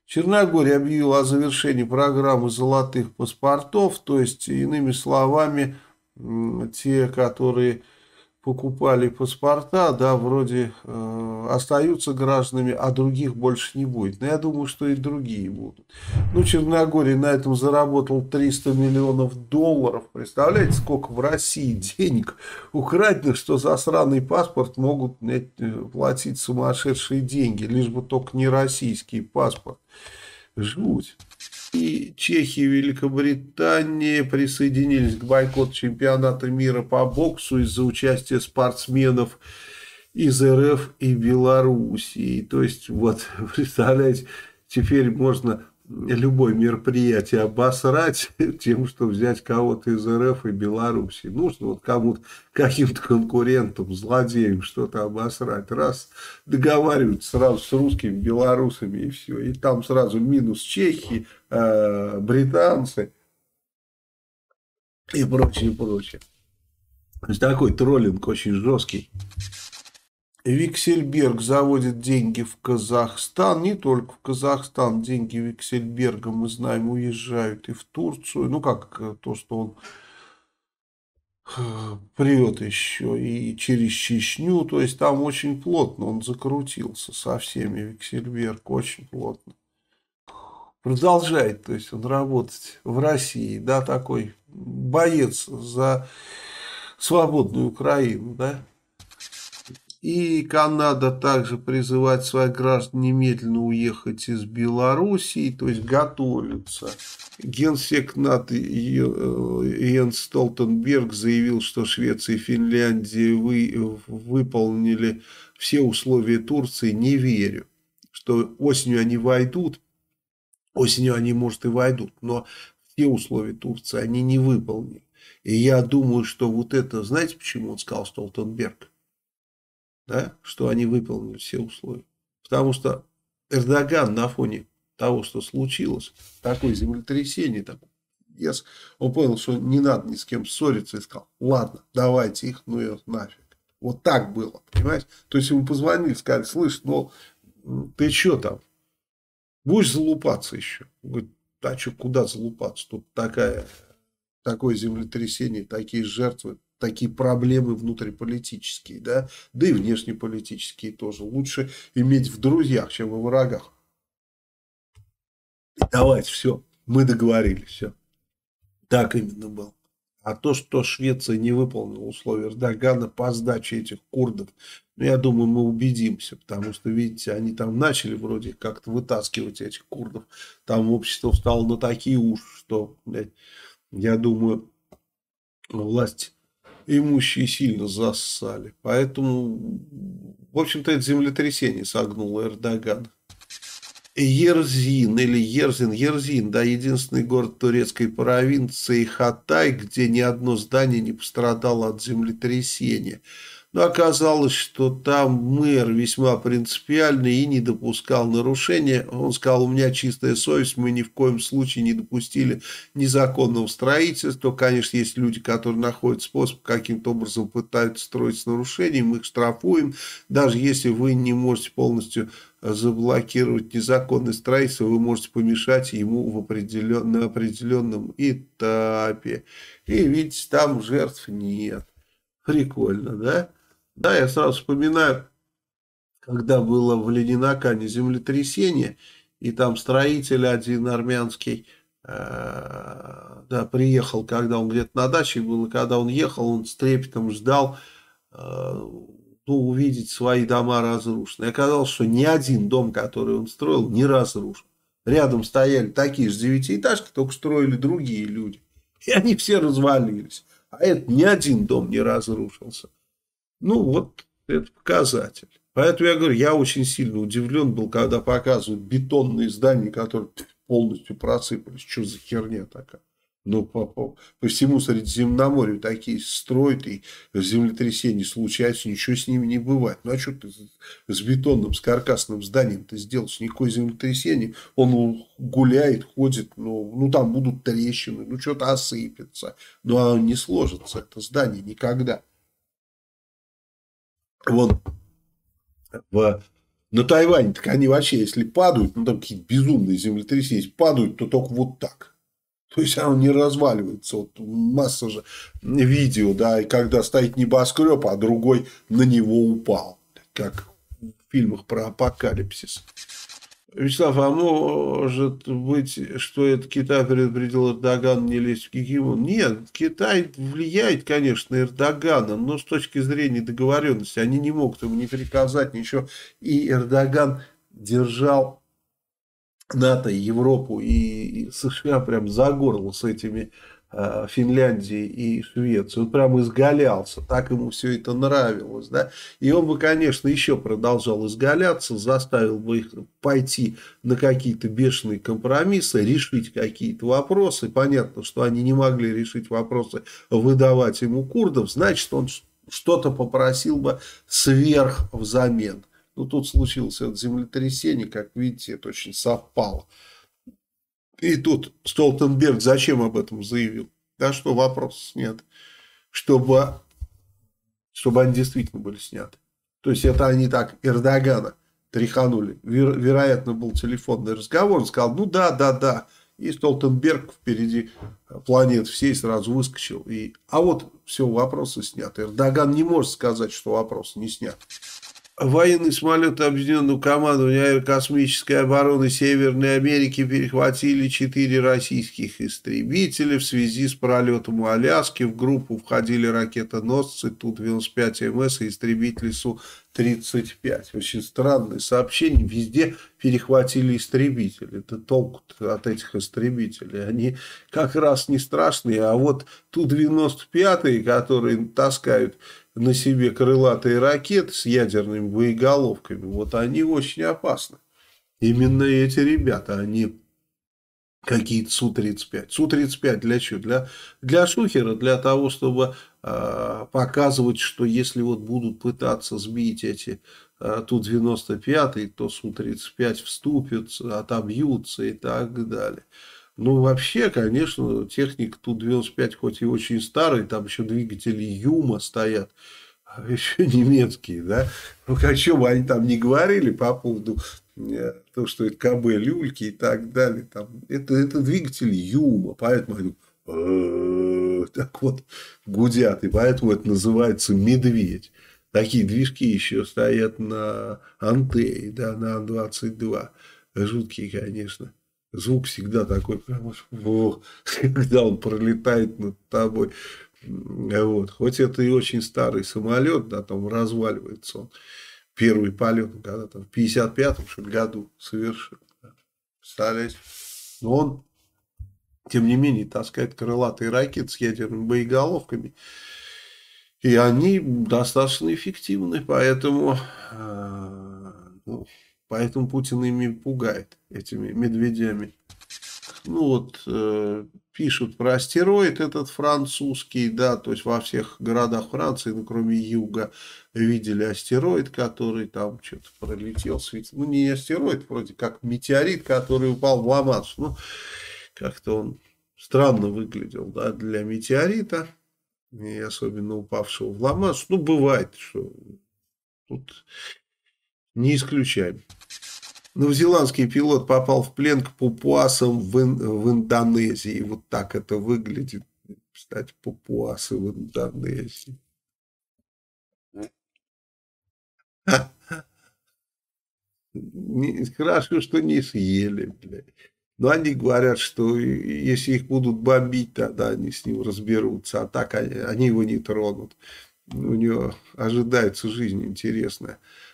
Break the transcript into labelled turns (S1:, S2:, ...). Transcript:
S1: Черногория объявила о завершении программы золотых паспортов, то есть, иными словами, те, которые покупали паспорта, да, вроде остаются гражданами, а других больше не будет. Но я думаю, что и другие будут. Ну, Черногория на этом заработал 300 миллионов долларов. Представляете, сколько в России денег украденных, что за сраный паспорт могут платить сумасшедшие деньги, лишь бы только не российский паспорт. Жуть. И Чехия и Великобритания присоединились к бойкоту чемпионата мира по боксу из-за участия спортсменов из РФ и Белоруссии. То есть, вот, представляете, теперь можно любое мероприятие обосрать тем, что взять кого-то из РФ и Белоруссии. Нужно вот кому-то, каким-то конкурентам, злодеям что-то обосрать. Раз, договариваются сразу с русскими, белорусами и все. И там сразу минус чехи, британцы и прочее, прочее. То есть такой троллинг очень жесткий. Виксельберг заводит деньги в Казахстан, не только в Казахстан, деньги Виксельберга, мы знаем, уезжают и в Турцию, ну как то, что он прет еще и через Чечню, то есть там очень плотно он закрутился со всеми, Виксельберг, очень плотно. Продолжает, то есть он работать в России, да, такой боец за свободную Украину, да. И Канада также призывает своих граждан немедленно уехать из Белоруссии, то есть готовится. Генсек НАТО Йенс Столтенберг заявил, что Швеция и Финляндия выполнили все условия Турции. Не верю, что осенью они войдут, осенью они, может, и войдут, но все условия Турции они не выполнили. И я думаю, что вот это, знаете, почему он сказал, Столтенберг? Да, что они выполнили все условия. Потому что Эрдоган на фоне того, что случилось, такое землетрясение, такой, он понял, что не надо ни с кем ссориться, и сказал, ладно, давайте их, ну и нафиг. Вот так было, понимаете? То есть ему позвонили, сказали, слышь, ну ты что там, будешь залупаться еще? Он говорит, а что, куда залупаться? Тут такое землетрясение, такие жертвы, такие проблемы внутриполитические, да, да и внешнеполитические тоже. Лучше иметь в друзьях, чем во врагах. Давайте, все, мы договорились, все. Так именно было. А то, что Швеция не выполнила условия Эрдогана по сдаче этих курдов, ну, я думаю, мы убедимся, потому что, видите, они там начали вроде как-то вытаскивать этих курдов. Там общество встало на такие уши, что, блядь, я думаю, власть имущие сильно зассали. Поэтому, в общем-то, это землетрясение согнуло Эрдогана. Ерзин или Ерзин, да, единственный город турецкой провинции Хатай, где ни одно здание не пострадало от землетрясения. Но оказалось, что там мэр весьма принципиальный и не допускал нарушения. Он сказал, у меня чистая совесть, мы ни в коем случае не допустили незаконного строительства. Конечно, есть люди, которые находят способ, каким-то образом пытаются строить с нарушением, мы их штрафуем. Даже если вы не можете полностью заблокировать незаконное строительство, вы можете помешать ему на определенном этапе. И видите, там жертв нет. Прикольно, да? Да, я сразу вспоминаю, когда было в Ленинакане землетрясение, и там строитель один армянский, да, приехал, когда он где-то на даче был, и когда он ехал, он с трепетом ждал, ну, увидеть свои дома разрушены. И оказалось, что ни один дом, который он строил, не разрушен. Рядом стояли такие же девятиэтажки, только строили другие люди. И они все развалились. А это ни один дом не разрушился. Ну, вот это показатель. Поэтому я говорю, я очень сильно удивлен был, когда показывают бетонные здания, которые полностью просыпались. Что за херня такая? Ну, по всему Средиземноморью такие строят, и землетрясения случаются, ничего с ними не бывает. Ну, а что ты с бетонным, с каркасным зданием-то сделаешь? Никакое землетрясение, он гуляет, ходит, ну там будут трещины, ну, что-то осыпется. Но оно не сложится, это здание, никогда. Вон в На Тайване, так они вообще, если падают, ну там какие-то безумные землетрясения, падают, то только вот так. То есть оно не разваливается. Вот масса же видео, да, и когда стоит небоскреб, а другой на него упал. Как в фильмах про апокалипсис. Вячеслав, а может быть, что это Китай предупредил Эрдогана не лезть в гегемон? Нет, Китай влияет, конечно, на Эрдогана, но с точки зрения договоренности они не могут ему не приказать ничего. И Эрдоган держал НАТО, Европу и США прям за горло с этими Финляндией и Швецией. Он прям изгалялся, так ему все это нравилось. Да? И он бы, конечно, еще продолжал изгаляться, заставил бы их пойти на какие-то бешеные компромиссы, решить какие-то вопросы. Понятно, что они не могли решить вопросы, выдавать ему курдов, значит, он что-то попросил бы сверх взамен. Ну, тут случилось это землетрясение, как видите, это очень совпало. И тут Столтенберг зачем об этом заявил? Да что, вопрос снят. Чтобы они действительно были сняты. То есть, это они так Эрдогана тряханули. Вероятно, был телефонный разговор. Он сказал, ну да. И Столтенберг впереди планет всей сразу выскочил. А вот все, вопросы сняты. Эрдоган не может сказать, что вопросы не сняты. Военные самолеты Объединенного командования аэрокосмической обороны Северной Америки перехватили 4 российских истребителя в связи с пролетом у Аляски. В группу входили ракетоносцы Ту-95МС и истребители Су-35. Очень странное сообщение. Везде перехватили истребители. Это толку от этих истребителей. Они как раз не страшные. А вот Ту-95, которые таскают на себе крылатые ракеты с ядерными боеголовками, вот они очень опасны. Именно эти ребята, они какие-то Су-35. Су-35 для чего? Для шухера, для того, чтобы показывать, что если вот будут пытаться сбить эти Ту-95, то Су-35 вступятся, отобьются и так далее. Ну, вообще, конечно, техника Ту-95 хоть и очень старая, там еще двигатели Юма стоят, а еще немецкие, да. Ну, о чем они там не говорили по поводу того, что это КБ люльки и так далее. Там, это двигатели Юма, поэтому они так вот гудят, и поэтому это называется медведь. Такие движки еще стоят на Антее, да, на Ан-22. Жуткие, конечно. Звук всегда такой, прям, когда он пролетает над тобой. Вот. Хоть это и очень старый самолет, да, там разваливается он. Первый полет, когда там в 55-м году совершил. Представляете? Но он, тем не менее, таскает крылатые ракеты с ядерными боеголовками. И они достаточно эффективны, поэтому Путин ими пугает, этими медведями. Ну вот, пишут про астероид этот французский, да, то есть во всех городах Франции, ну, кроме юга, видели астероид, который там что-то пролетел, светил. Ну, не астероид, вроде как метеорит, который упал в Ла-Манш. Ну, как-то он странно выглядел, да, для метеорита, и особенно упавшего в Ла-Манш. Ну, бывает, что тут не исключаем. Новозеландский пилот попал в плен к папуасам в Индонезии. Вот так это выглядит. Кстати, папуасы в Индонезии. Хорошо, что не съели, блядь. Но они говорят, что если их будут бомбить, тогда они с ним разберутся. А так они его не тронут. У него ожидается жизнь интересная.